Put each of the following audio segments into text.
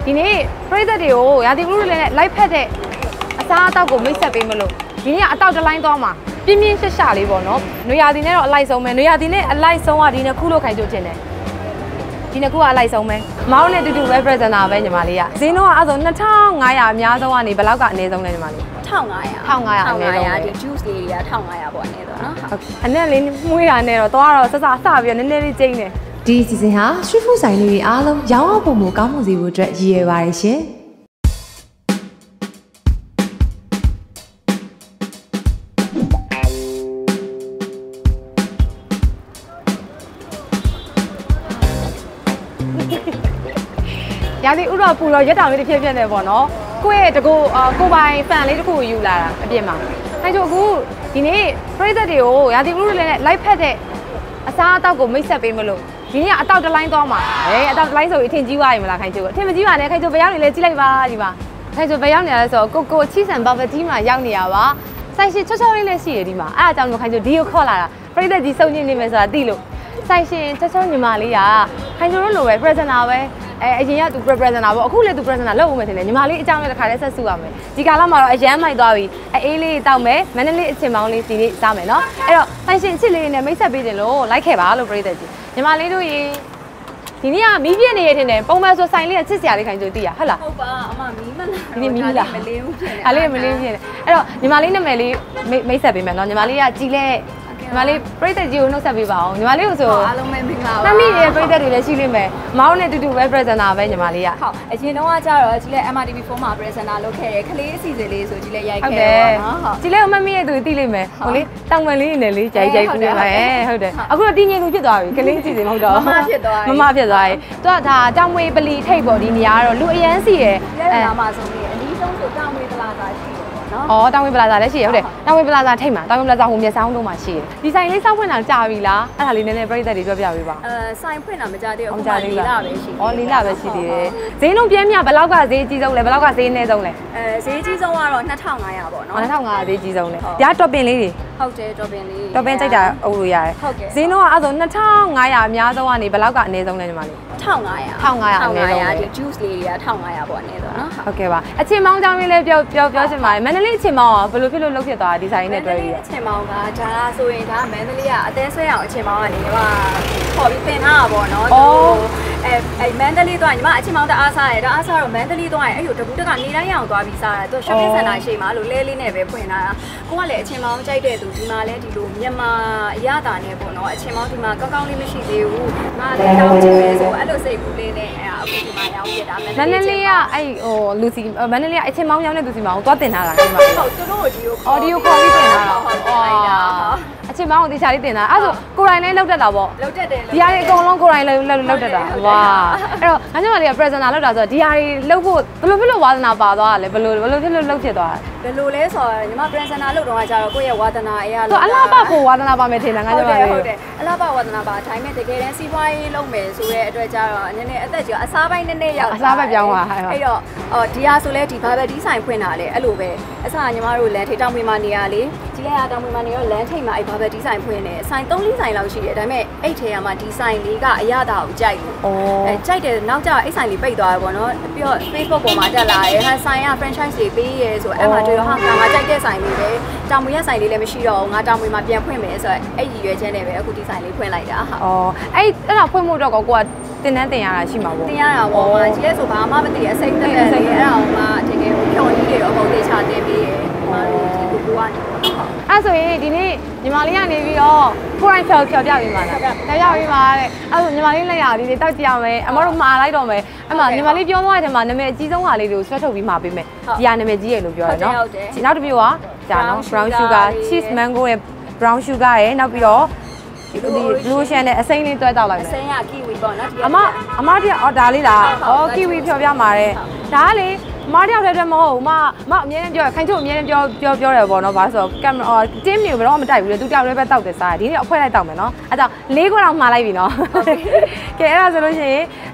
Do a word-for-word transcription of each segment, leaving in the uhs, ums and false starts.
ဒီနေ့ပရိသတ်တွေကိုရာသီဥတုလည်းလိုက်ဖက်တဲ့အစားအသောက်ကိုမိတ်ဆက်ပေးမလို့ဒီနေ့ကအတောက်တစ်လိုင်းသွားမှာပြင်းပြင်းရှက်ရှက်လေးပေါ့နော်နွေရာသီနဲ့တော့အလိုက်ဆုံးပဲနွေရာသီနဲ့အလိုက်ဆုံးကဒီနှစ်ခုလို့ခိုင်ကြခြင်းတယ်ဒီနှစ်ခုကအလိုက်ဆုံးပဲမောင်းနဲ့တူတူပဲ presenter ပဲညီမလေးကဈေးနှုန်းကအဲ့ဆိုနှစ်ထောင်ငါးရာအများဆုံးကနေဘယ်လောက်ကအနည်းဆုံးလဲညီမလေးတစ်ထောင်ငါးရာတစ်ထောင်ငါးရာအနည်းဆုံးဒီ juice လေးတွေကတစ်ထောင်ငါးရာပေါ့အနည်းဆုံးနော်ဟုတ်အနက်လေးမွေးတာနဲ့တော့သွားတော့စစစပြီးနည်းနည်းလေးကျိန်းတယ်ဒီအစီအစဉ်ဟာ street food ဆိုင်လေးတွေအားလုံးရောင်းအောင်ပုံမကောင်းမှုစီဖို့အတွက်ရည်ရွယ်ပါတယ်ရှင်ရာသီဥတုပူတော့ရက်တောင်လေးတစ်ဖြစ်ဖြစ်နေပေါ့နော်ကိုယ့်ရဲ့တကူကိုပိုင်ဖန်လေးတစ်ခုကိုယူလာတာအပြင်မှာအဲကျအခုဒီနေ့ပရိသတ်တွေကိုရာသီဥတုလည်းလိုက်ဖက်တဲ့အစားအသောက်ကိုမိတ်ဆက်ပေးမလို့ဒီနေ့ကအတောက်တစ်လိုင်းသွားမှာဟဲ့အတောက်တစ်လိုင်းဆိုရင်အထင်ကြီးသွားပြီမလားခိုင်ချိုအထင်မကြီးပါနဲ့ခိုင်ချိုဘယ်ရောက်နေလဲကြည့်လိုက်ပါဒီမှာခိုင်ချိုဘယ်ရောက်နေလဲဆိုတော့ကိုကိုချီဆန်ဘာဘတီမှာရောက်နေရပါဆိုင်ရှင်ချောချောလေးလည်းရှိတယ်ဒီမှာအဲ့အကြောင်းကိုခိုင်ချိုဒီကိုခေါ်လာတာပရိသတ်ကြီးစုံညင်နေမယ်ဆိုတာသိလို့ဆိုင်ရှင်ချောချောညီမလေးကခိုင်ချိုတို့လိုပဲ presenter ပဲအဲအရင်ကသူ presenter ပေါ့အခုလည်းသူ presenter လုပ်ဦးမယ်ထင်တယ်ညီမလေးအကြောင်းလည်းတစ်ခါတည်းဆက်စုရမယ်ဒီကာလမှာတော့အရန်မိုက်သွားပြီအေးလေးတောက်မယ်မန္တလေးအချင်ပေါင်းလေးဒီနေ့စားမယ်နော်အဲ့တော့ဆိုင်ရှင်အချစ်လေးနဲ့မိတ်ဆက်ပေးတယ်လို့လိုက်ခဲ့ပါလို့ပရိသတ်ကြီးညီမလေးတို့ရေဒီနေ့ကမီးပြည့်နေရထင်တယ်ပုံမှန်ဆိုဆိုင်လေးကချစ်စရာလေးခိုင်ကြိုသိရဟုတ်လားဟုတ်ပါအမမီးမလားဒီနေ့မီးမလားမလေးဘူးဖြစ်နေအားလေးမလေးဖြစ်နေအဲ့တော့ညီမလေးနာမည်လေးမိတ်ဆက်ပေးမယ်နော်ညီမလေးကကြည်လဲညီမလေးပရိသတ်ကြီးကိုနှုတ်ဆက်ပေးပါအောင်ညီမလေးကိုဆိုအားလုံးပဲမင်္ဂလာပါတမီးရဲ့ပရိသတ်တွေလည်းရှိလိမ့်မယ်မောင်းနဲ့တူတူပဲ presenter ပဲညီမလေးကဟုတ်အရင်တော့ကကြတော့ကြီးလဲ M R T V fourမှာ presenter လုပ်ခဲ့တယ်ခလေးအစီအစဉ်လေးဆိုကြီးလဲရိုက်ခဲ့တယ်နော်ဟုတ်ကြီးလဲအမမီးရဲ့သူသိလိမ့်မယ်ဟိုလေတောင်ပန်လေးနဲ့လေးကြိုက်ကြိုက်ကူးနေပါရဲ့ဟုတ်တယ်အခုတော့တင်းငယ်သူဖြစ်သွားပြီခလေးအစီအစဉ်မဟုတ်တော့မမဖြစ်သွားပြီမမဖြစ်သွားပြီသူကဒါတောင်ဝေပလီထိတ်ပေါ့ဒီနေရာကတော့လူအရန်စီရဲ့အဲနာမဆုံးလေးအနည်းဆုံးဆိုတောင်ဝေတလာသာရှိနော်အော်တောင်ဝင်ပလာဇာလည်းရှိရဟုတ်တယ်တောင်ဝင်ပလာဇာထိတ်မှာတောင်ဝင်ပလာဇာဟိုမျက်စောင်းတို့မှာရှိတယ်ဒီဆိုင်လေးစောက်ဖွင့်တာကြာပြီလားအဲ့ဒါလေးနည်းနည်းပြိတ္တတွေပြောပြပေးပါအဲဆိုင်ဖွင့်တာမကြာသေးဘူးအခုမှလေးလာပဲရှိအော်လေးလာပဲရှိသေးတယ်ဈေးလုံးပြင်းမြဘယ်လောက်ကဈေးအကြီးဆုံးလဲဘယ်လောက်ကဈေးအနည်းဆုံးလဲအဲဈေးအကြီးဆုံးကတော့နှစ်ထောင်ငါးရာပေါ့နော်နှစ်ထောင်ငါးရာဈေးအကြီးဆုံးလဲဒါတော့ပင်လေးတွေဟုတ်တယ်တော့ပင်လေးတော့ပင်ကြိုက်တာအုပ်လို့ရတယ်ဈေးနှုန်းကအဲ့ဆိုနှစ်ထောင်ငါးရာအများဆုံးကနေဘယ်လောက်ကအနည်းဆုံးလဲညီမလေးတစ်ထောင်ငါးရာတစ်ထောင်ငါးရာအနည်းဆုံးဒီ juice လေးတွေကတစ်ထောင်ငါးရာပေါ့အနည်းဆုံးနော်ဟုတ်ကဲ့ပါအချင်းမောင်းကြောင်းလေးလည်းပြောပြောပြောချင်ပါတယ်မန္တလေးအချင်းမောင်းကဘယ်လိုဖြစ်လို့လုပ်ဖြစ်သွားတာဒီဆိုင်နဲ့တွဲပြီးအချင်းမောင်းကဒါလားဆိုရင်ဒါမန္တလေးကအသေးဆွဲအောင်အချင်းမောင်းကနေကခေါ်ပြီးပင်ထားတာပေါ့နော်အော်အဲအဲမန္တလေးသွားညီမအချင်းမောင်းတအားစားတယ်တအားစားတော့မန္တလေးသွားရင်အဲ့လိုတကူတကနေတိုင်းရအောင်သွားပြီးစားတယ်သူ shopping center ရှိမှာလို့လဲလေးနဲ့ပဲဖွင့်ထားတာကိုကလည်းအချင်းမောင်းကြိုက်တဲ့သူဒီမှာလဲဒီလိုမြန်မာအရသာနဲ့ပေါ့နော်အချင်းမောင်းဒီမှာကောင်းကောင်းလေးမရှိသေးဘူးငါလည်းတောင်းချင်ပဲဆိုအဲ့လိုစိတ်ကူးလေးနဲ့အဲအခုဒီမှာရောင်းပြတာမန္တလေးကအဲ့ဟိုလူစီမန္တလေးကအချင်းမောင်းရောင်းတဲ့လူစီမောင်းကိုသွားတင်ထားတာဒီမှာဟုတ်သူတို့ဒီကိုအော်ဒီကိုခေါ်ပြီးတင်ထားတာဟုတ်ပါအချင်းမောင်းကိုတေချာလေးတင်ထားအဲ့ဆိုကိုရိုင်းလေးလောက်တတ်တာပေါ့လောက်တတ်တယ်ဒီဟာတွေအကုန်လုံးကိုရိုင်းလောက်လောက်တတ်တာဝါအဲ့တော့ငါညီမလေးက presenter လောက်တာဆိုတော့ဒီဟာတွေလောက်ဖို့ဘယ်လိုဖြစ်လို့ဝါသနာပါသွားတာလဲဘယ်လိုဘယ်လိုဖြစ်လို့လောက်ဖြစ်သွားတာဘယ်လိုလဲဆိုတော့ညီမ presenter လောက်တော့ကကြတော့ကိုယ့်ရဲ့ဝါသနာအရာလို့အလားပါကိုဝါသနာပါမယ်ထင်တာငါညီမလေးဟုတ်တယ်အလားပါဝါသနာပါဒါပေမဲ့တကယ်တမ်းစီးပွားရေးလုပ်မယ်ဆိုတဲ့အတွက်ကြတော့နည်းနည်းအသက်ကြီးအစားပိုင်းနည်းနည်းရောက်အစားပဲပြောင်းသွားအဲ့တော့အော်ဒီဟာဆိုလဲဒီဘာဘတီးဆိုင်ဖွင့်တာလေအဲ့လိုပဲအစားညီမတို့လမ်းထိပ်တောင်မွေမှာနေရလေကြီးလဲရတောင်မွေမှာနေတော့လမ်းထိပ်မှာအဲ့ဘာဘတီးဆိုင်ဖွင့်နေဆိုင်သုံးလေးဆိုင်လောက်ရှိတယ်ဒါပေမဲ့အဲ့ထဲမှာဒီဆိုင်လေးကအရသာကိုကြိုက်လို့အဲကြိုက်တယ်နောက်ကျအဲ့ဆိုင်လေးပိတ်သွားတယ်ပေါ့နော်ပြီးတော့ Facebook ပေါ်မှာတက်လာတယ်ဟာဆိုင်က franchise တွေပေးရဲဆိုအဲ့မှာတွေ့တော့ဟာငါကြိုက်တဲ့ဆိုင်လေးပဲတောင်မွေရဆိုင်လေးလည်းမရှိတော့ဘူးငါတောင်မွေမှာပြန်ဖွင့်မယ်ဆိုတော့အဲ့ရည်ရွယ်ချက်နဲ့ပဲအခုဒီဆိုင်လေးဖွင့်လိုက်တာဟာအော်အဲ့အဲ့ဒါဖွင့်ဖို့တော့ကိုကတင်တန်းတင်ရတာရှိမှာပေါ့တင်ရတာပေါ့ဟာကြီးလဲဆိုဘာမှမသိရအစိမ့်တက်တယ်လေအဲ့ဒါအောင်မှတကယ်ကိုဖြော်ကြီးတွေတော့ပုံသေးချတင်ပြီးရမာတို့ဒီကိုကိုကနေပေါ့အဲ့ဆိုရင်ဒီနေ့ညီမလေးကနေပြီးတော့ကိုရိုင်းဖြော်ဖြော်ပြပေးပါလားဖြော်ပြပေးပါတဲ့အဲ့ဆိုညီမလေးလက်ရဒီနေ့တောက်ကြရမယ်အမတို့မှာလိုက်တော့မယ်အဲ့မှာညီမလေးပြောသွားတဲ့ထဲမှာနာမည်အကြီးဆုံးဟာလေးတွေကိုဆွဲထုတ်ပြီးမှာပေးမယ်ဒီဟာနာမည်ကြီးရလို့ပြောရနော်နောက်တစ်မျိုးကဒါနော် brown sugar cheese mango ရဲ့ brown sugar ရဲ့နောက်ပြီးတော့ဒီ lotion နဲ့အစိမ်းလေးတွဲတောက်လိုက်မယ်အစိမ်းက kiwi ပေါ့နော်အမအမတည်းအော်ဒါလေးလားအော် kiwi ဖြော်ပြမှာတဲ့ဒါကလေမတယောက်တည်းတည်းမဟုတ်ဘူးမမအမြဲတမ်းပြောခိုင်ချို့အမြဲတမ်းပြောပြောပြောတယ်ပေါ့နော်ဘာလို့ဆိုတော့ကင်မရာတင်းမျိုးဘယ်တော့မှမတိုက်ဘူးလေသူတယောက်တည်းပဲတောက်တယ်စားတယ်ဒီနေ့အဖွဲလိုက်တောက်မယ်နော်အဲ့ဒါလေးခွက်တော့မှားလိုက်ပြီနော်ကဲအဲ့ဒါဆိုလို့ရှိရင်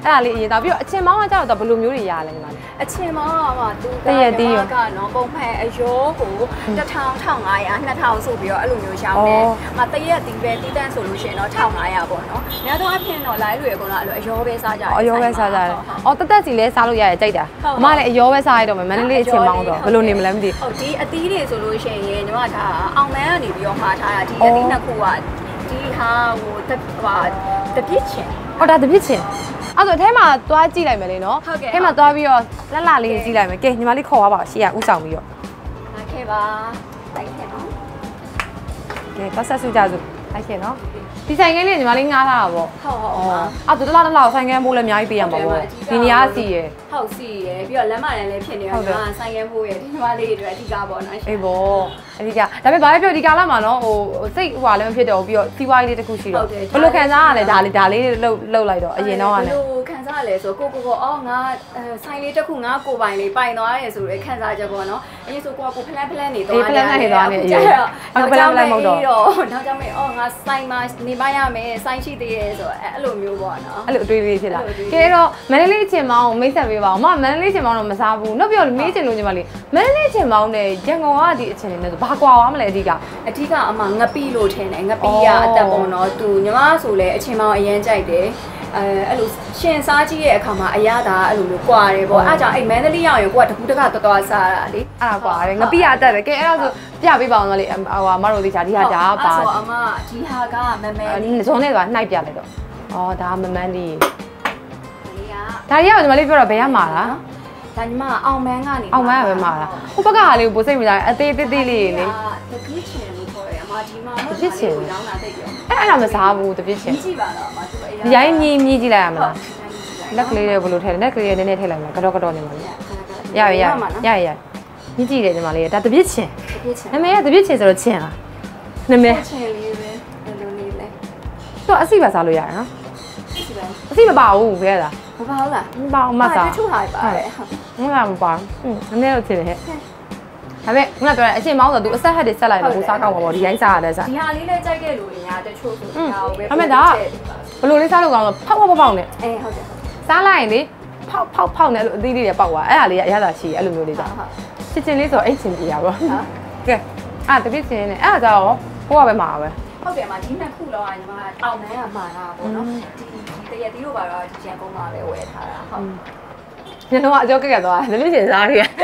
အဲ့ဒါလေးအရင်တော့ပြီးတော့အချင်းမောင်းကကြောက်တော့ဘယ်လိုမျိုးတွေရလဲညီမလေးအချင်းမောင်းကမှသူကညီမကနော်ပုံမှန်အရောကိုတစ်ထောင်တစ်ထောင်ငါးရာနှစ်ထောင်ဆိုပြီးတော့အဲ့လိုမျိုးရှောင်းတယ်ငါတရက်တီးပဲတီးတန်းဆိုလို့ရှိရင်တော့တစ်ထောင်ငါးရာပေါ့နော်။များသောအားဖြင့်တော့ live တွေအကုန်လုံးအဲ့လိုအရောပဲစားကြတယ်။အရောပဲစားကြတယ်။အော်တက်တက်စီလဲစားလို့ရတယ်ကြိုက်တာ။အမလည်းအရောပဲစားရတော့မယ်မန္တလေးအချင်းမောင်းတော့ဘယ်လိုနေမလဲမသိဘူး။ဟုတ်ဒီအသီးတွေဆိုလို့ရှိရင်ညီမဒါအောင်မန်းကနေပြီးတော့မှာထားတာဒီအသီးနှစ်ခုကဒီဟာဟိုတဟာတပြစ်ချင်။အော်ဒါတပြစ်ချင်။အဲ့ဆိုအထဲမှာသွားကြည့်လိုက်မယ်လေနော်။အထဲမှာသွားပြီးတော့လက်လာလေးကြည့်လိုက်မယ်။ကဲညီမလေးခေါ်သွားပါရှေ့ကဥဆောင်ပြီးတော့။လိုက်ခဲ့ပါ။လိုက်ခဲ့နော်။ကဲပတ်ဆက်စုကြစုလိုက်ခဲ့နော်။ဒီဆိုင်ကလေးညီမလေးငားထားတာပေါ့။ဟုတ်ဟုတ်ပါ။အဲ့ဒါတလားတလားဆိုင်ကမိုးလည်းအများကြီးပေးရမှာပေါ့။ဒီနေရာစီရယ်။ဟုတ်စီရယ်ပြီးတော့လမ်းမတန်းလည်းဖြစ်နေတော့ညီမဆိုင်ကမိုးရယ်ဒီညီမလေးတွေအတွက်အဓိကပေါ့နော်။အေးပေါ့။အဓိကဒါပေမဲ့ဘာပဲပြောဒီကာလမှာနော်ဟိုစိတ်ဟိုဟာလည်းမဖြစ်တော့ဘူးပြီးတော့စီးပွားရေးလေးတစ်ခုရှိတော့ဘယ်လိုခံစားရလဲဒါလေးဒါလေးလှုပ်လှုပ်လိုက်တော့အရင်တော့ကလည်းဘယ်လိုခံစားရလဲဆိုကိုကိုကိုအော်ငါဆိုင်လေးတစ်ခုငါကိုပိုင်လေးပိုင်သွားရဲဆိုရဲခံစားချက်ပေါ့နော်အရင်ဆိုကိုကကိုဖလန်ဖလန်နေသွားတယ်ဖလန်ဖလန်နေသွားတယ်အရင်နောက်ကြောင့်မဟုတ်တော့နောက်ကြောင့်မအော်ငါဆိုင်မှာနေပါရမယ်ဆိုင်ရှိသေးတယ်ဆိုအဲ့လိုမျိုးပေါ့နော်အဲ့လိုအတွေးလေးဖြစ်လာကဲတော့မန္တလေးချင်းမောင်းကိုမိတ်ဆက်ပေးပါဦးမမန္တလေးချင်းမောင်းတော့မစားဘူးနောက်ပြောမေးချင်လို့ညီမလေးမန္တလေးချင်းမောင်းနဲ့ရန်ကုန်ကဒီအချင်းတွေနဲ့ဆိုဘာကွာသွားမလဲအဓိကအဓိကအမှငပိလို့ထင်တယ်ငပိကအသက်ပုံတော့သူညီမဆိုလဲအချင်းမောင်းအရင်ကြိုက်တယ်အဲအဲ့လိုရှင်စားကြည့်ရဲ့အခါမှာအရသာအဲ့လိုမျိုးကွာတယ်ပေါ့အဲ့ကြောင့်အဲ့မန္တလေးရောက်ရင်ကိုကတခုတကတော်တော်စားတာလေအဲ့ဒါကွာတယ်ငပိကအတက်တယ်ကဲအဲ့ဒါဆိုပြပေးပါအောင်လေဟိုအမတို့လေးချာဒီဟာဒါပါအဲ့ဆိုအမဒီဟာကမမန်းလေးဇုံးနဲ့ဆိုတာနှိုက်ပြလိုက်တော့ဩဒါမမန်းလေးဒါရီကညီမလေးပြောတော့ဘယ်ရမှာလားဒါညီမအောင်မန်းကနေအောင်မန်းကပဲမှာလားဟိုဘက်ကဟာလေးကိုပိုစိတ်မကြအသေးသေးသေးလေးလေတပြစ်ချင်လို့ခေါ်တယ်အမဒီမှာတပြစ်ချင်ရောင်းတာတိတ်ပြောအဲ့အဲ့ဒါမစားဘူးတပြစ်ချင်ကြည့်ပါတော့အမသူအရင်ရိုင်းမြည်မြည်ကြည့်လိုက်ရမလားလက်ကလေးတွေဘယ်လိုထည့်လဲလက်ကလေးတွေနည်းနည်းထည့်လိုက်မှာကတော့ကတော့နေမှာလေရရရရရမြည်ကြည့်တယ်ညီမလေးဒါတပြစ်ချင်တပြစ်ချင်နာမည်ကတပြစ်ချင်ဆိုတော့ချင်လားနာမည်ချင်လေးပဲဘယ်လိုနေလဲသူအစီပါစားလို့ရတယ်နော်အစီမပါဘူးခဲလားမပါဘူးလားမပါဘူးမစားတချို့ဟာပါတယ်ဟုတ်ငါမပါဘူးနည်းနည်းတော့ချင်တယ်ဟဲ့ဒါပေမဲ့ငါပြောတယ်အချင်းမောင်းဆိုသူအဆက်ဟက်တွေဆက်လိုက်လို့ကိုစားကောင်းပါပေါ့ဒီတိုင်းစားရတယ်စားဒီဟာလေးလည်းကြိုက်ခဲ့လို့အများတချို့ဆိုဒါကိုပဲဒါပေမဲ့ဒါဘယ်လိုလေးစားလို့ကောင်းဆိုဖောက်ဖောက်ဖောက်နဲ့အေးဟုတ်တယ်စားလိုက်ရင်လေဖောက်ဖောက်ဖောက်နဲ့အဲ့လိုအသီးလေးတွေပေါက်သွားအဲ့ဒါလေးကအရသာရှိအဲ့လိုမျိုးလေးစားချစ်ချင်းလေးဆိုအိတ်ချင်းပြရပါကဲအဲ့တပြည့်ချင်းနဲ့အဲ့ဒါကြောဟိုကပဲမှာပဲဟုတ်တယ်မှာဒီနှစ်ခုလောက်อ่ะညီမအောင်မန်းကမှာတာပေါ့နော်ဒီတရက်တီးလို့ပါတော့ဒီချန်ကုန်းမှာပဲဝယ်ထားတာဟုတ်ညလုံးကအကြောက်ကက်ကသွားတယ်တပြည့်ချင်းစားရ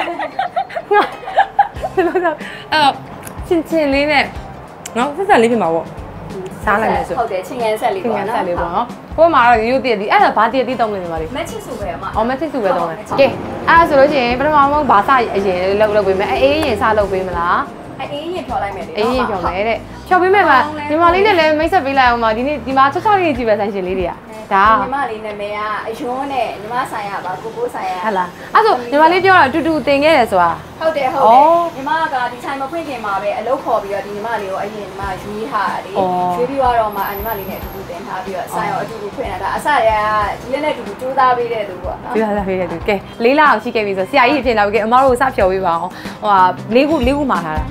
အဲ့ချင်းချင်းလေးနဲ့နော်ဆက်ဆက်လေးပြင်ပါပေါ့စားလိုက်မယ်ဆိုဟုတ်တယ်ချင်းငယ်ဆက်လေးပေါ့နော်ဆက်လေးပေါ့နော်ကိုယ်မှာတော့ရိုးတည့်တည့်အဲ့ဒါဘာတည့်တည့်တုံးနေမှာလေမက်ချစ်စုပဲအမအော်မက်ချစ်စုပဲတုံးတယ်ကဲအဲ့ဒါဆိုလို့ရှိရင်ပထမဆုံးဘာစအရင်လောက်လောက်ပေးမယ်အေးရင်စလောက်ပေးမလားအေးရင်ဖြော်လိုက်မယ်လေအေးရင်ဖြော်မယ်တဲ့ဖြော်ပေးမယ်မှာညီမလေးနဲ့လည်းမိတ်ဆက်ပေးလိုက်အောင်ပါဒီနေ့ဒီမှာချက်ချောလေးကြည့်ပဲဆိုင်ရှင်လေးတွေကဒါညီမလေးနာမည်ကအယွန်းနဲ့ညီမဆိုင်ရပါကိုကိုဆိုင်ရဟုတ်လားအဲ့ဆိုညီမလေးပြောတော့အတူတူတင်ခဲ့တယ်ဆိုတာဟုတ်တယ်ဟုတ်တယ်ညီမကဒီဆိုင်မဖွင့်ခင်မှာပဲအလုပ်ခေါ်ပြီးတော့ဒီညီမလေးကိုအရင်ညီမရွေးထားတယ်ရွေးပြီးတော့မှညီမလေးနဲ့အတူတူတင်ထားပြီးတော့ဆိုင်ရောအတူတူဖွင့်လာတာအစရဒီရက်နဲ့အတူတူစူးစမ်းပေးတဲ့သူပေါ့နော်စူးစမ်းပေးတဲ့သူကဲလေးလအောင်ရှိခဲ့ပြီဆိုဆရာကြီးဖြစ်လာပြီကဲအမတို့စဖြော်ပေးပါအောင်ဟိုဟာလေးခုလေးခုမှာထားတာ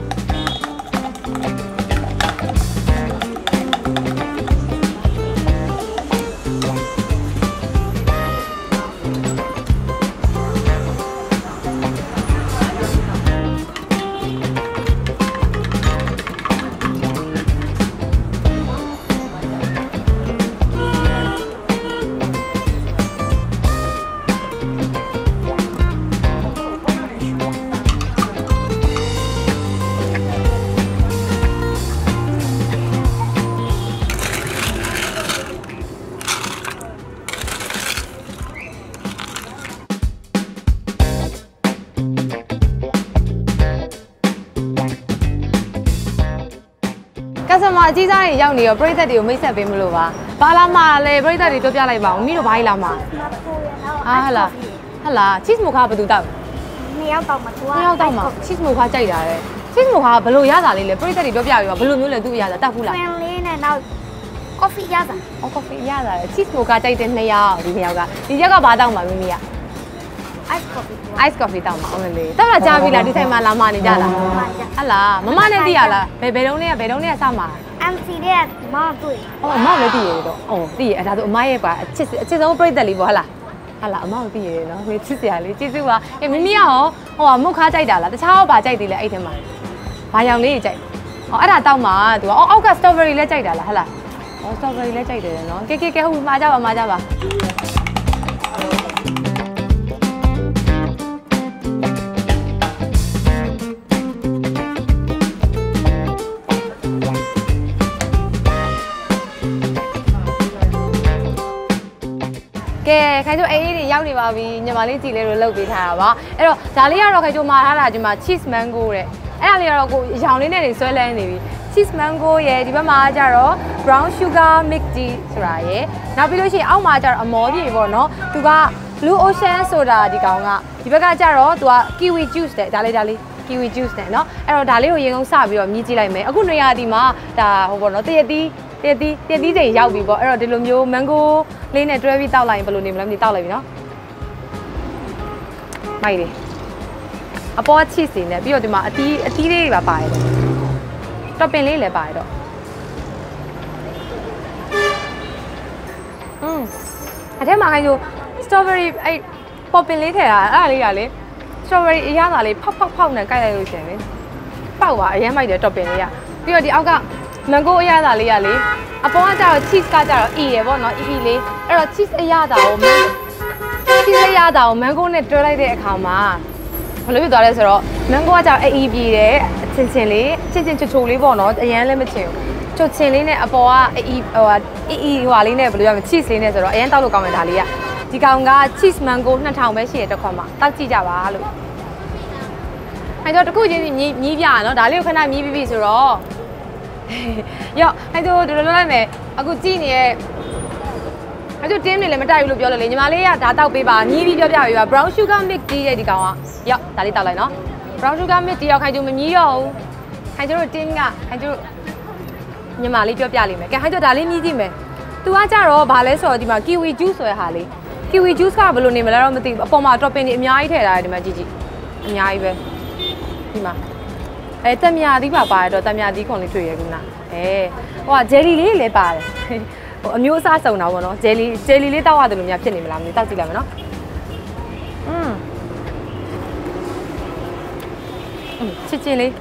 ကစမအကြီးစားတွေရောက်နေရောပရိသတ်တွေကိုမိတ်ဆက်ပေးမလို့ပါဘာလာမှာလဲပရိသတ်တွေပြောပြလိုက်ပါဦးမိတို့ဘာကြီးလာမှာဟာဟလာဟလာ cheese mocha ဘယ်သူတောက်နှစ်ယောက်တောက်မှာသူကနှစ်ယောက်တောက်မှာ cheese mocha ကြိုက်တာလေ cheese mocha ဘယ်လိုရတာလေးလဲပရိသတ်တွေပြောပြပြီးပါဘယ်လိုမျိုးလဲသူ့ရတာတောက်ဘူးလား fan လေးနဲ့နောက် coffee ရတာအော် coffee ရတာလေ cheese mocha ကြိုက်တဲ့နှစ်ယောက်ဒီနှစ်ယောက်ကဒီရက်ကဘာတောက်မှာမိမိက ice coffee ice coffee တောက်မှာအောင်လေတောက်လာကြားပြီလားဒီဆိုင်မှာလာမနေကြလားဟလာမမနဲ့သိရလားဘယ်ဘယ်တုန်းနဲ့ဘယ်တုန်းနဲ့စမှာ M C တဲ့မောင်တွေ့အော်အမလည်းသိရတော့အော်သိရအဲ့ဒါဆိုအမရဲ့ကွာအချစ်အချစ်ဆုံးပြိတ္တလေးပေါ့ဟလားဟာလာအမောက်သိရနော်မေချစ်စရာလေးကျေးဇူးပါအေးမမီရောဟိုကမုတ်ခါကြိုက်တာလားတခြားဘာကြိုက်သေးလဲအဲ့ထဲမှာဘာရောင်လေးကြိုက်ဟောအဲ့ဒါတောက်မှာ तू အောက်အောက်က strawberry လည်းကြိုက်တာလားဟလားဟော strawberry လည်းကြိုက်တယ်နော်ကဲကဲကဲဟုတ်မှာကြပါမှာကြပါကဲခိုင်ကျိုအေးအေးတွေရောက်နေပါပြီညီမလေးကြည်လေးတို့လှုပ်ပေးထားတာပါအဲ့တော့ဒါလေးကတော့ခိုင်ကျိုမှာထားတာဒီမှာ cheese mango တဲ့အဲ့ဒါလေးကတော့ကိုရောင်လေးနဲ့နေဆွဲလဲနေပြီ cheese mango ရဲ့ဒီဘက်မှာကျတော့ brown sugar milk tea ဆိုတာရဲ့နောက်ပြီးလို့ရှိရင်အောက်မှာကျတော့အမောပြေပေါ့နော်သူက blue ocean ဆိုတာဒီကောင်ကဒီဘက်ကကျတော့သူက kiwi juice တဲ့ဒါလေးဒါလေး kiwi juice တဲ့နော်အဲ့တော့ဒါလေးကိုရေကုန်စပြီးတော့မြည်ကြည့်လိုက်မယ်အခုနေရာဒီမှာဒါဟိုပေါ့နော်တရတီးတရတီးတရတီးချိန်ရောက်ပြီပေါ့အဲ့တော့ဒီလိုမျိုး mango လေးနဲ့တွဲပြီးတောက်လိုက်ရင်ဘယ်လိုနေမလဲမသိတောက်လိုက်ပြီနော်မိုက်တယ်အပေါ် cheese တွေနဲ့ပြီးတော့ဒီမှာအသီးအသီးလေးတွေပါပါတယ် topping လေးလည်းပါတယ်တော့อืมအထက်မှာခိုင်းဆို strawberry အဲ့ popping လေးထည့်တာအဲ့ဒါလေးကလေ strawberry အရသာလေးဖောက်ဖောက်ဖောက်နဲ့ကြိုက်လိုက်လို့ရှင်လေပေါက်သွားအရင်မိုက်တယ် topping လေးကပြီးတော့ဒီအောက်က mango အရသာလေးကလေအပေါ်ကကျတော့ cheese ကကျတော့အီရယ်ပေါ့နော်အီအီလေးအဲ့တော့ cheese အရသာကို cheese အရသာကို mango နဲ့တွဲလိုက်တဲ့အခါမှာဘယ်လိုဖြစ်သွားလဲဆိုတော့ mango ကကျတော့အီပြေတယ်အချင်းချင်းလေးချင်းချင်းချိုချိုလေးပေါ့နော်အရင်လည်းမချင်ဘူးချိုချင်းလေးနဲ့အပေါ်ကအီဟိုအီအီဟိုလေးနဲ့ဘယ်လိုရမလဲ cheese လေးနဲ့ဆိုတော့အရင်တောက်လို့ကောင်းတယ်ဒါလေးကဒီကောင်က cheese mango နှစ်ထောင်ပဲရှိရတဲ့ခွက်မှာတောက်ကြည့်ကြပါလို့အဲ့တော့တခုချင်းမြည်မြည်ပြရနော်ဒါလေးကိုခဏမြည်ပြီးပြီဆိုတော့ရောအဲ့တော့တော်တော်လိုက်မယ်အခုကြည့်နေတဲ့အဲ့တော့တင်းနေလည်းမတိုက်ဘူးလို့ပြောလို့လေညီမလေးကဒါတောက်ပေးပါမြည်ပြီးပြောပြပေးပါ brown sugar milk tea ရဲ့ဒီကောင်ကရောဒါလေးတောက်လိုက်နော် brown sugar milk tea ရောက်ခိုင်ကျုံမမြည်တော့ဘူးခိုင်ကျုံတို့တင်းကခိုင်ကျုံညီမလေးပြောပြလိမ့်မယ်ကဲခိုင်ကျုံဒါလေးမြည်ကြည့်မယ်သူကကြတော့ဗာလဲဆိုတော့ဒီမှာ kiwi juice ဆိုတဲ့ဟာလေး kiwi juice ကဘယ်လိုနေမလဲတော့မသိဘူးအပေါ်မှာ topping တွေအများကြီးထည့်ထားတယ်ဒီမှာကြည့်ကြည့်အများကြီးပဲဒီမှာအဲတက်မြာသီးပါပါတယ်တော့တက်မြာသီးခွန်လေးတွေ့ရခုနအဲဟိုက jelly လေးလည်းပါတယ်ဟိုအမျိုးအစားစုံတာပေါ့နော် jelly jelly လေးတောက်ရတယ်လို့များဖြစ်နေမလားမသိတောက်ကြည့်လိုက်မယ်နော်อืมချစ်ချင်းလေး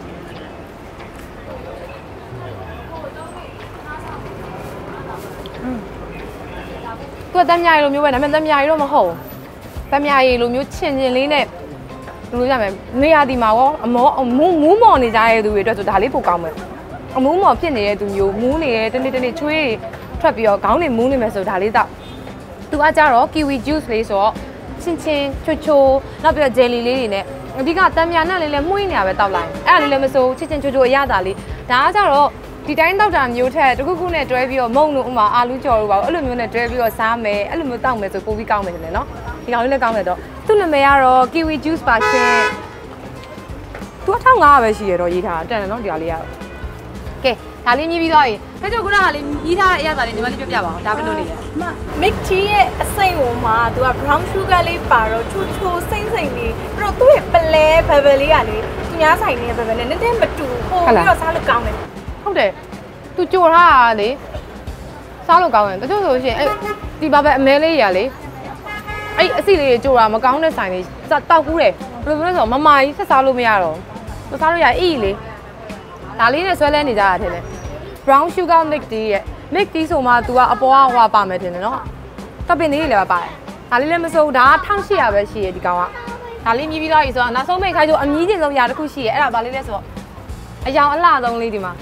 သူကတက်မြာရီလိုမျိုးပဲဒါပေမဲ့တက်မြာရီတော့မဟုတ်တက်မြာရီလိုမျိုးချင်ချင်းလေးနဲ့ဘယ်လိုရမလဲနေရာဒီမှာရောအမောမူးမူးမော်နေကြတဲ့သူတွေအတွက်ဆိုဒါလေးပိုကောင်းမယ်အမူးမော်ဖြစ်နေတဲ့သူမျိုးမူးနေတဲ့တနေ့တနေ့ချွေးထွက်ပြီးတော့ခေါင်းတွေမူးနေမယ်ဆိုဒါလေးတော့သူကကြတော့ kiwi juice လေးဆိုတော့ချင်းချင်းချိုချိုနောက်ပြီးတော့ jelly လေးတွေနဲ့အဓိကတမ်းမြာနဲ့လေးလည်းမှုန်းနေရပဲတောက်လိုက်အဲ့ဒါလေးလည်းမစိုးချင်းချင်းချိုချိုအရသာလေးဒါကကြတော့ဒီတိုင်းတောက်တာမျိုးထက်တခုခုနဲ့တွဲပြီးတော့မုံလို့ဥမာအာလူးကြော်လို့ပါအဲ့လိုမျိုးနဲ့တွဲပြီးတော့စားမယ်အဲ့လိုမျိုးတောက်မယ်ဆိုပိုပြီးကောင်းမယ်တယ်နော်ဒီကောင်လေးလည်းကောင်းတယ်တော့သူ့နာမည်ကတော့ kiwi juice ပါရှင်သူအထောက်ငါးပဲရှိရတော့ရေးထားတာတက်တယ်နော်ဒီကောင်လေးကတော့ကဲဒါလေးမြည်ပြီးသွားပြီအဲ့တော့ခုနကလေးမြည်ထားတဲ့အရာသာလေးညီမလေးပြောပြပါအောင်ဒါဘယ်လိုနေလဲ milk tea ရဲ့အစိမ့်ကိုမှသူက brown sugar လေးပါတော့ချိုချိုစိမ့်စိမ့်လေးပြီးတော့သူ့ရဲ့ပလဲဘယ်ဘယ်လေးကလေသူများဆိုင်နေဘယ်ဘယ်နဲ့နည်းနည်းမတူပို့ပြီးတော့စားလို့ကောင်းတယ်ဟုတ်တယ်သူကြိုထားတာလေစားလို့ကောင်းတယ်တချို့ဆိုရှင်အဲ့ဒီဘာပဲအမဲလေးကြီးကလေအဲ့အစီလေးတွေကြိုတာမကောင်းတဲ့ဆိုင်လေးတောက်ကူးတယ်ဘယ်လိုလဲဆိုတော့မမကြီးဆက်စားလို့မရတော့ဘူးစားလို့ရအီလေဒါလေးနဲ့ဆွဲလဲနေကြတာထင်တယ် brown sugar milk tea ရဲ့ milk tea ဆိုမှ तू ကအပေါ်ကဟွာပါမယ်ထင်တယ်နော် topping လေးတွေလည်းပါတယ်ဒါလေးလည်းမစိုးဒါကတစ်ထောင်ရှစ်ရာပဲရှိရဒီကောင်ကဒါလေးမြည်ပြီးသွားပြီဆိုတော့နောက်ဆုံးမိတ်ခိုင်းဆိုအမြည်ချင်းဆုံးရာတစ်ခုရှိရအဲ့ဒါဘာလေးလဲဆိုတော့အယောင်အလှဆုံးလေးဒီမှာ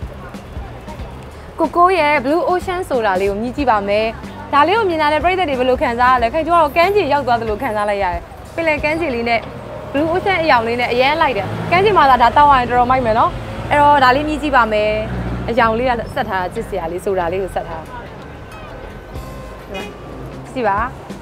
ကိုကိုရဲ့ blue ocean ဆိုတာလေးကိုမြည်ကြည့်ပါမယ်ဒါလေးကိုမြင်လာတဲ့ပရိသတ်တွေဘယ်လိုခံစားရလဲခိုင်ကျတော့ကန်းချီရောက်သွားတယ်လို့ခံစားလိုက်ရတယ်ပင်လယ်ကန်းချီလေးနဲ့ blue ocean အယောင်လေးနဲ့အရင်လိုက်တယ်ကန်းချီမှာသာဒါတောက်ရရင်တော်တော်မိုက်မယ်နော်အဲ့တော့ဒါလေးမြည်ကြည့်ပါမယ်အယောင်လေးကဆက်ထားတာချစ်စရာလေးဆိုတာလေးကိုဆက်ထားစီပါ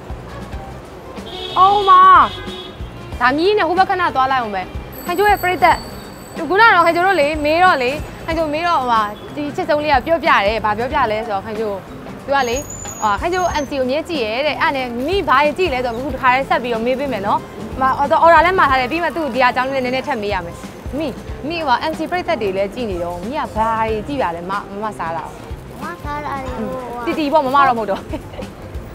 အော်မဒါမြည်နဲ့ဟိုဘက်ခဏသွားလိုက်အောင်ပဲခိုင်ကျိုးရဲ့ပရိသတ်ခုနကတော့ခိုင်ကျိုးတို့လေမေးတော့လေခိုင်ကျိုးမေးတော့ဟိုဒီချစ်စုံလေးကပြောပြတယ်ဗာပြောပြလဲဆိုတော့ခိုင်ကျိုးသူကလေဟာခိုင်ကျိုး M C ကိုမြဲကြည့်ရဲတဲ့အဲ့နဲ့မိဘာကြီးကြည့်လဲဆိုတော့အခုတစ်ခါလေးဆက်ပြီးတော့မေးပေးမယ်နော်ဟိုအော်အော်ဒါလည်းမှာထားတယ်ပြီးမှသူ့ဒီအကြောင်းလေးနည်းနည်းထပ်မေးရမယ်မိမိဟို M C ပြိသက်တွေလည်းကြည့်နေတော့မိကဘာကြီးကြည့်ပါလဲမမမစားလာမစားလာတယ်တီတီပေါ့မမတော့မဟုတ်တော့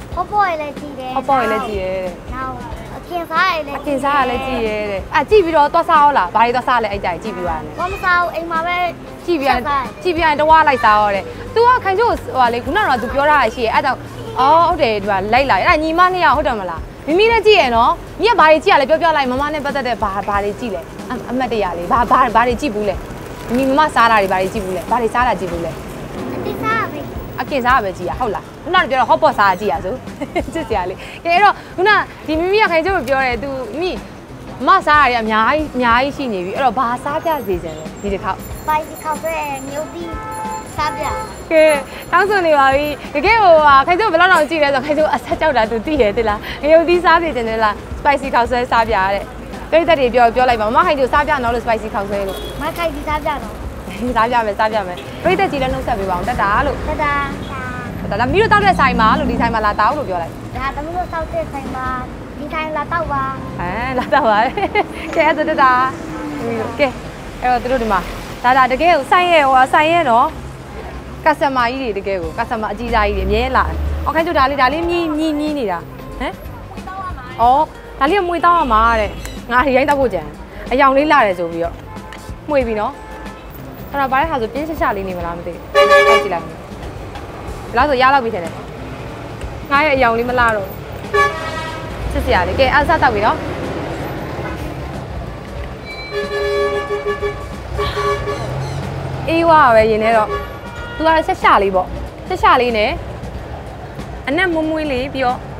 ဟုတ်ပေါ်ရလည်းကြည့်တယ်ဟုတ်ပေါ်ရလည်းကြည့်ရဲတဲ့နောက်အကင်စားရလည်းအကင်စားရလည်းကြည့်ရဲတဲ့အဲ့ကြည့်ပြီးတော့သွားစားရောလားဘာတွေသွားစားလဲအဲ့ကြိုင်ကြည့်ပြီးသွားတယ်ဘာမစားဘူးအိမ်မှာပဲကြည့်ပြန်ကြည့်ပြန်တဝါလိုက်စားရောတဲ့ तू ကခိုင်ချို့ဟိုလေခုနကတော့ तू ပြောထားတာရှိရဲအဲ့တော့အော်ဟုတ်တယ်ဒီမှာလိုက်လာအဲ့ညီမနှစ်ယောက်ဟုတ်တယ်မလားမိမိလည်းကြည့်ရနော်မိကဘာတွေကြည့်ရလဲပြောပြလိုက်မမနဲ့ပတ်သက်တဲ့ဘာဘာတွေကြည့်လဲအမတ်တရလေးဘာဘာဘာတွေကြည့်ဘူးလဲမိမမစားတာတွေဘာတွေကြည့်ဘူးလဲဘာတွေစားတာကြည့်ဘူးလဲဒီစားပဲအကင်စားပဲကြည့်ရဟုတ်လားခုနကပြောတော့ hot pot စားကြည့်ရဆိုချစ်စရာလေးကဲအဲ့တော့ခုနဒီမိမိကခိုင်ချို့ပြောတယ် तू မိမစားရည်အများကြီးအများကြီးရှိနေပြီအဲ့တော့ဘာစားပြစေချင်လဲဒီတစ်ခေါက်ပိုက်စီခောက်ဆွဲမြုပ်ပြီးစားပြကဲတောင်းဆိုနေပါပြီတကယ်ဟိုခိုင်ချို့ဘယ်လောက်တော့ကြည့်လဲဆိုခိုင်ချို့အဆက်ကြောက်တာ तू သိရသေးလားငရုတ်သီးစားစေချင်တယ်လား spicy ခောက်ဆွဲစားပြရတဲ့ပြိတ္တတွေပြောပြောလိုက်ပါမမခိုင်ချို့စားပြနော်လို့ spicy ခောက်ဆွဲလို့မခိုက်စီစားပြတော့စားပြမယ်စားပြမယ်ပြိတ္တကြီးလည်းနှုတ်ဆက်ပေးပါအောင်တက်တာလို့တဒါဒါလာမီးတို့တောက်တဲ့ဆိုင်မှာလို့ဒီဆိုင်မှာလာတောက်လို့ပြောလိုက်ဒါသမီးတို့စောက်တဲ့ဆိုင်မှာဒီဆိုင်လာတော့ပါအဲလာတော့ပါကဲအဲ့ဒါတာကဲအဲ့တော့တို့ဒီမှာဒါဒါတကယ်ကိုဆိုင်ရဲ့ဟိုဆိုင်ရဲ့နော်ကစတမာကြီးတွေတကယ်ကိုကစတမာအကြီးစားကြီးတွေအမြဲလာတယ်။အော်ခိုင်းကျဒါလေးဒါလေးမြည်မြည်မြည်နေတာဟမ်။အော်ဒါလေးကမွေတောင်းရမှာတဲ့။ငါရိုင်းတောက်ဖို့ကြံအယောင်လေးလာတယ်ဆိုပြီးတော့မှွေပြီနော်။အဲ့တော့ဘာလဲဟာဆိုပြင်းရှက်ရှက်လေးနေမလားမသိဘူး။တောက်ကြည့်လိုက်မယ်။ဘယ်လောက်ဆိုရလောက်ပြီထင်တယ်။ငါရဲ့အယောင်လေးမလာတော့ချစ်စရာလေးကဲအစားတောက်ပြီနော်။အေးဝါပဲရင်ထဲတော့သူကဆက်ရှာလေးပေါ့ဆက်ရှာလေးနဲ့အနက်မွမွေးလေးပြီးတော့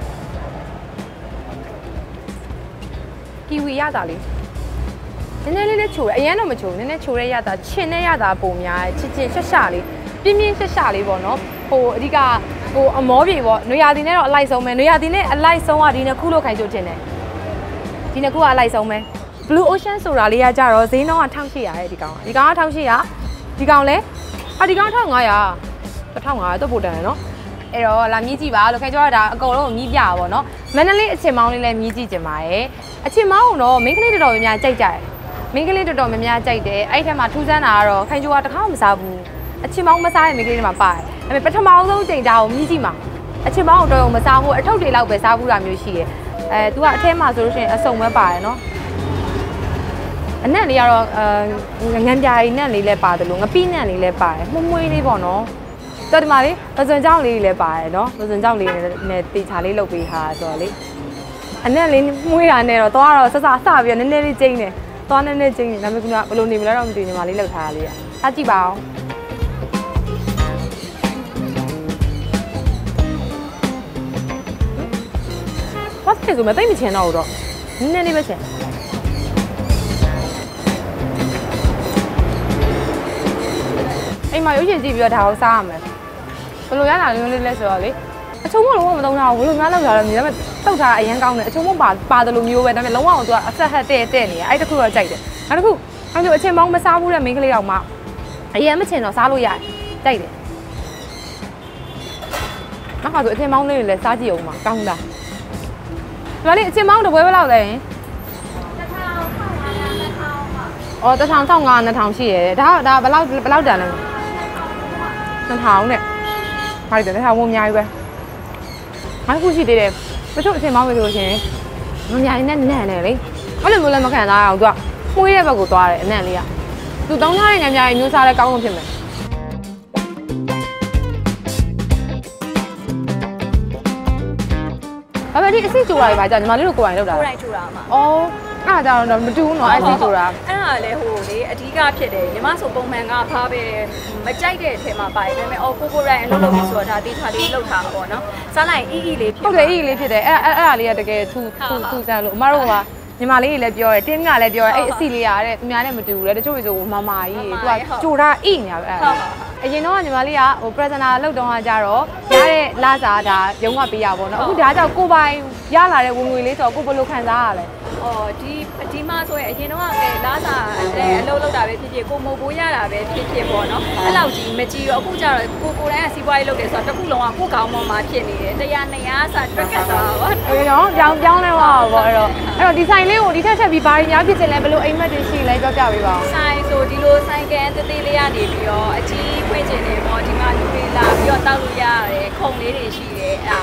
ကီဝီရတာလေးနည်းနည်းလေးလေးချိုးတယ်အရင်တော့မချိုးနည်းနည်းချိုးရဲရတာချင်တဲ့ရတာပုံများချစ်ချင်းဆက်ရှာလေးပြင်းပြင်းဆက်ရှာလေးပေါ့နော်ဟိုအဓိကဟိုအမောပြေပေါ့နွေရာသီနဲ့တော့အလိုက်ဆုံးပဲနွေရာသီနဲ့အလိုက်ဆုံးကဒီနှစ်ခုလို့ခိုင်ချိုးချင်တယ်ဒီနှစ်ခုကအလိုက်ဆုံးပဲ Blue Ocean ဆိုတာလေးကကြတော့ဈေးနှုန်းကတစ်ထောင်ရှစ်ရာရဲ့ဒီကောင်ဒီကောင်ကတစ်ထောင်ရှစ်ရာဒီကောင်လဲအာဒီကောင်တစ်ထောင်ငါးရာတစ်ထောင်ငါးရာတော့ပိုတန်တယ်နော်အဲ့တော့လာမြည်ကြည့်ပါလို့ခဲကျော်ကဒါအကုန်လုံးကိုမြည်ပြပါပေါ့နော်မန္တလေးအချင်မောင်းလေးလည်းမြည်ကြည့်ကြပါရဲ့အချင်မောင်းတော့မိန်းကလေးတော်တော်များများကြိုက်ကြတယ်မိန်းကလေးတော်တော်များများကြိုက်တယ်အဲ့ထက်မှထူးဆန်းတာကတော့ခိုင်ကျော်ကတစ်ခါမှမစားဘူးအချင်မောင်းမစားတဲ့မိန်းကလေးတွေမှာပါတယ်ဒါပေမဲ့ပထမအောင်ဆုံးချိန်ဒါကိုမြည်ကြည့်မှာအချင်မောင်းတော့မစားဘူးအထုပ်တွေလောက်ပဲစားဘူးတာမျိုးရှိတယ်အဲ तू ကအထဲမှာဆိုလို့ရှိရင်အစုံပဲပါတယ်နော်အနက်လေးကတော့အဲငံပြားလေးနက်လေးလည်းပါတယ်လို့ငပိနက်လေးလည်းပါတယ်မှုမွေးလေးပေါ့နော်တော်ဒီမှာလေးပဇွန်ကြောင်းလေးလည်းပါတယ်နော်ပဇွန်ကြောင်းလေးနဲ့တေချာလေးလုပ်ပေးထားဆိုတော့လေအနက်လေးမွေးတာနဲ့တော့သွားတော့ဆက်စစပြီးနည်းနည်းလေးကျင်းတယ်သွားနည်းနည်းကျင်းတယ်ဒါပေမဲ့ကဘယ်လိုနေမလဲတော့မသိညီမလေးလောက်ထားတာလေးอ่ะအားကြည့်ပါအောင်ဘာဖြစ်ဆိုမသိမချင်တော့ဘူးတော့နည်းနည်းလေးပဲချင်အိမ်မှာရုပ်ရှင်ကြည့်ပြီးတော့ဒါကိုစားရမယ်ဘယ်လိုရတာလဲလေးလဲဆိုတော့လေအချုံမလုံးဝမသုံးတာဘူးဘယ်လိုများလောက်တာလဲမြင်ဒါပေမဲ့တောက်တာအရင်ကောင်းတယ်အချုံမပါပါတယ်လို့မျိုးပဲဒါပေမဲ့လုံးဝအောင်သူကအဆက်ဟက်တဲ့တဲ့နေရအဲ့တခုတော့ကြိုက်တယ်နောက်တစ်ခုအဲ့လိုအချင်းမောင်းမစားဘူးတဲ့မိန်းကလေးအောင်မှအရင်မချင်တော့စားလို့ရတယ်ကြိုက်တယ်နောက်ခါဆိုအချင်းမောင်းလေးတွေလည်းစားကြည့်အောင်ပါကောင်းတာဒါလေးအချင်းမောင်းတစ်ပွဲပဲလောက်လဲရင်အော်တစ်ထောင်ထောင်ငါးနှစ်ထောင်ရှိရဲဒါဒါဘယ်လောက်ဘယ်လောက်တန်လဲနှစ်ထောင်နဲ့ဟာတယ်တစ်ထောင်ဝုံအများကြီးပဲငါခုရှိသေးတယ်တချို့အချိန်မောင်းပြီဆိုလို့ရှိရင်မများရင်နဲ့နန်တယ်လေအဲ့လိုမျိုးလည်းမခံစားရအောင်သူကမှုရတဲ့ဘက်ကိုသွားတယ်အနံ့လေးကသူတောင်းထားတဲ့ငံများရင်မျိုးစားလဲကောင်းလို့ဖြစ်မယ်ဘာပဲဒီအစစ်ကြိုးတာတွေပါကြာညီမလေးတို့ကိုယ်တိုင်လုပ်တာကိုယ်တိုင်ထူတာမှာအော်အဲ့ဒါတော့မတူဘူးနော်အစစ်ကြိုးတာအဲ့ဒါလည်းဟိုလေအဓိကဖြစ်တယ်ညီမဆိုပုံမှန်ကဖားပဲမကြိုက်တဲ့အထက်မှာပါတယ်ဒါပေမဲ့အော်ကိုကိုရိုင်းအလုပ်လုပ်ပြီးဆိုတော့ဒါတေချာလေးလုပ်ထားတာပေါ့နော်စားလိုက်အီအီလေးဖြစ်ဟုတ်တယ်အီလေးဖြစ်တယ်အဲ့အဲ့အဲ့ဒါလေးကတကယ်ထူထူထူဆန်းလို့အမတို့ကညီမလေးကြီးလည်းပြောတယ်တင်းကလည်းပြောတယ်အဲ့အစီလေးရတဲ့သူများနဲ့မတူဘူးလေတချို့တွေဆိုမမာကြီးသူကကြိုတာအိညာပဲအဲ့အရင်တော့ညီမလေးကဟို presenter လောက်တော့ကကြတော့ရတဲ့လာစားဒါရုံးကပေးရပါတော့အခုဒါကြောင့်ကိုပိုင်ရလာတဲ့ဝင်ငွေလေးဆိုတော့ကိုဘယ်လိုခံစားရလဲအော်ဒီဒီမှာဆိုရင်အရင်တော့ကလည်းလာစာအလုပ်လုပ်တာပဲဖြစ်ဖြစ်ကိုမိုးပိုးရတာပဲဖြစ်ဖြစ်ပေါ့နော်အဲ့လောက်ကြီးမကြည့်တော့အခုကျတော့ကိုကိုတိုင်းကစီးပွားရေးလုပ်တယ်ဆိုတော့တစ်ခုလုံးကကိုကောင်းပေါ်မှာဖြစ်နေတယ်တရားနှစ်ရာစာတွက်ကတ်သွားပါဘောအေးနော်ပြောင်းပြောင်းလဲပါဘောအဲ့တော့အဲ့တော့ဒီဆိုင်လေးကိုဒီထက်ထက်ပြီးဘာတွေများဖြစ်ချင်လဲဘယ်လိုအိမ်မက်တွေရှိလဲပြောပြပေးပါဦးဆိုင်ဆိုဒီလိုဆိုင်ကန်တေးသေးလေးရနေပြီးတော့အကြီးဖွင့်ချင်တယ်ပေါ့ဒီမှာလူတွေလာပြီးတော့တောက်လို့ရတယ်ခုံလေးတွေရှိတယ်အဲ့ဒါကိုရ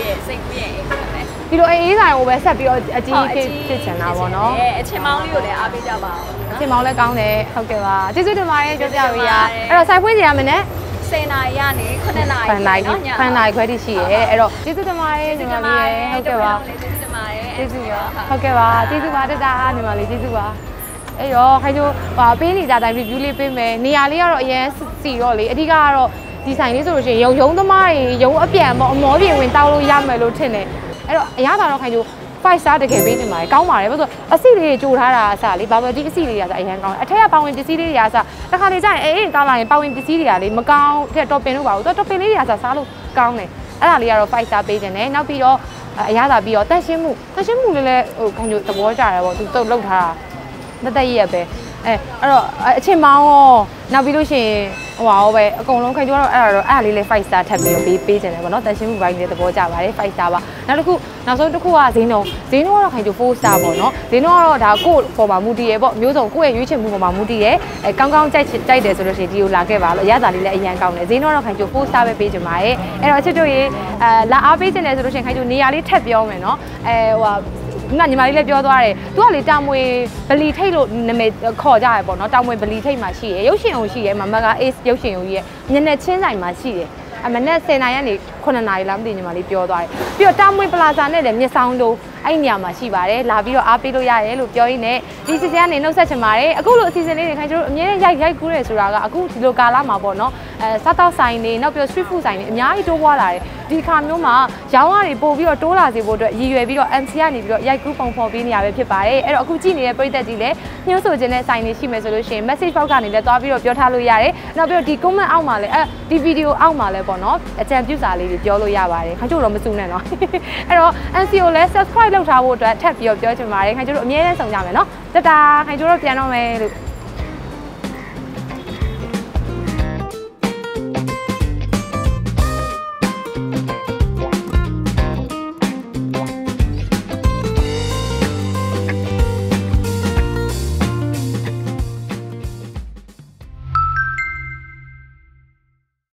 ရဲ့စိတ်ကူးရဲ့အိမ်ပဲဒီလိုအေးဆိုင်ကိုပဲဆက်ပြီးတော့အကြီးဖြစ်ဖြစ်ချင်တာပေါ့နော်အချင်းမောင်းလေးကိုလည်းအားပေးကြပါဦးအချင်းမောင်းလည်းကောင်းတယ်ဟုတ်ကဲ့ပါကျေးဇူးတင်ပါတယ်ပြောပြပေးရအဲ့တော့ဆိုင်ဖွင့်စီရမယ်နဲ့ဆယ်နာရီကနေခုနှစ်နာရီဖန်နိုင်ဖန်နိုင်ခွဲတိရှိရဲအဲ့တော့ကျေးဇူးတင်ပါတယ်ညီမလေးဟုတ်ကဲ့ပါကျေးဇူးတင်ပါတယ်ကျေးဇူးပါဟုတ်ကဲ့ပါကျေးဇူးပါတတာညီမလေးကျေးဇူးပါအဲ့တော့ခိုင်တို့ဟာပေးနေကြတိုင်း review လေးပေးမယ်နေရာလေးကတော့အရင်စီတော့လေအဓိကကတော့ဒီဆိုင်လေးဆိုလို့ရှိရင်ရုံရုံသမားတွေရုံအပြန်ပေါ့အမောပြေဝင်တောက်လို့ရမယ်လို့ထင်တယ်အဲ့တော့အရသာတော့ခိုင်တို့five star တကယ်ပေးနေပါတယ်ကောင်းပါတယ်ဘာလို့ဆိုအစီလေးတွေကြိုထားတာအစားလေဘာပဲဒီအစီလေးတွေကဆိုအရင်ကောင်းတယ်အထက်ကပါဝင်ပစ္စည်းလေးတွေကဆိုတခါလေကျရင်အေးအေးကောင်းလာရင်ပါဝင်ပစ္စည်းတွေကလေမကောင်းတဲ့ topping လို့ပါဘူးတော့ topping လေးတွေကဆိုစားလို့ကောင်းတယ်အဲ့ဒါလေးကတော့five star ပေးခြင်းတယ်နောက်ပြီးတော့အရသာပြီးတော့တန့်ရှင်းမှုတန့်ရှင်းမှုလေးလည်းဟိုခိုင်တို့သဘောကျတယ်ပေါ့သူတုတ်လောက်ထားတာတက်တက်ရရပဲအဲအဲ့တော့အချင်းမောင်းရောနောက်ပြီးလို့ရှိရင်ဟိုပါရောပဲအကုန်လုံးခိုင်တို့ကတော့အဲ့ဒါတော့အဲ့ဒါလေးလေးfive star ထပ်ပြီးတော့ပေးပေးခြင်းတယ်ပေါ့နော်တန့်ရှင်းမှုဘိုင်းလေးသဘောကျပါတယ်five star ပါနောက်တစ်ခုနောက်ဆုံးတစ်ခုကဈေးနှုန်းဈေးနှုန်းကတော့ခိုင်တို့four star ပေါ့နော်ဈေးနှုန်းကတော့ဒါကိုယ့်ပေါ်မှာမူတည်ရပေါ့မျိုးစုံကိုယ့်ရဲ့ရွေးချယ်မှုပေါ်မှာမူတည်ရအဲကောင်းကောင်းကြိုက်ကြိုက်တယ်ဆိုလို့ရှိရင်ဒီကိုလာခဲ့ပါလို့အရသာလေးလည်းအရင်ကောင်းတယ်ဈေးနှုန်းကတော့ခိုင်တို့four star ပဲပေးခြင်းပါတယ်အဲ့တော့အချစ်တို့ရေအဲလာအားပေးခြင်းတယ်ဆိုလို့ရှိရင်ခိုင်တို့နေရာလေးထပ်ပြောမယ်နော်အဲဟိုငါညီမလေးလည်းပြောသွားတယ်သူကလေတာမွေဗလီထိတ်လို့နာမည်ခေါ်ကြရပေါ့နော်တာမွေဗလီထိတ်မှာရှိရရုပ်ရှင်အောင်ရှိရမမက Ace ရုပ်ရှင်အောင်ကြီးရဲ့ညနေချင်းဆိုင်မှာရှိတယ်အမနဲ့ဆယ်နာရီကနေခုနှစ်နာရီလောက်မသိညီမလေးပြောသွားတယ်ပြီးတော့တာမွေပလာဇာနဲ့လည်းမြစ်ဆောင်တို့အဲ့နေရာမှာရှိပါတယ်လာပြီးတော့အားပေးလို့ရတယ်လို့ပြောရင်းနဲ့ဒီစီစဉ်ကနေနှုတ်ဆက်ချင်ပါတယ်အခုလိုအစီအစဉ်လေးတွေခိုင်းကျွန်တော်အမြဲရိုက်ရိုက်ကူးတယ်ဆိုတာကအခုဒီလိုကာလမှာပေါ့နော်အဲစားတောက်ဆိုင်တွေနောက်ပြီး street food ဆိုင်တွေအများကြီးတိုးပွားလာတယ်ဒီခါမျိုးမှာရောင်းရတွေပို့ပြီးတော့တိုးလာစေဖို့အတွက်ရည်ရွယ်ပြီးတော့ M C ကနေပြီးတော့ရိုက်ကူးပုံဖော်ပေးနေရပဲဖြစ်ပါတယ်အဲ့တော့အခုကြည့်နေတဲ့ပရိသတ်ကြီးလည်းညှို့ဆိုခြင်းတဲ့ဆိုင်တွေရှိမယ်ဆိုလို့ရှိရင် message box ကနေလည်းသွားပြီးတော့ပြောထားလို့ရတယ်နောက်ပြီးတော့ဒီ comment အောက်မှာလည်းအဲဒီ video အောက်မှာလည်းပေါ့နော်အကြံပြုစာလေးတွေပြောလို့ရပါတယ်ခိုင်တို့တော့မစုနဲ့နော်အဲ့တော့ M C ကိုလည်း subscribe လုပ်ထားဖို့အတွက်ထပ်ပြီးတော့ပြောချင်ပါတယ်ခိုင်တို့အမြဲတမ်းဆောင်ကြမယ်နော်တတာခိုင်တို့တော့ပြန်တော့မယ်လို့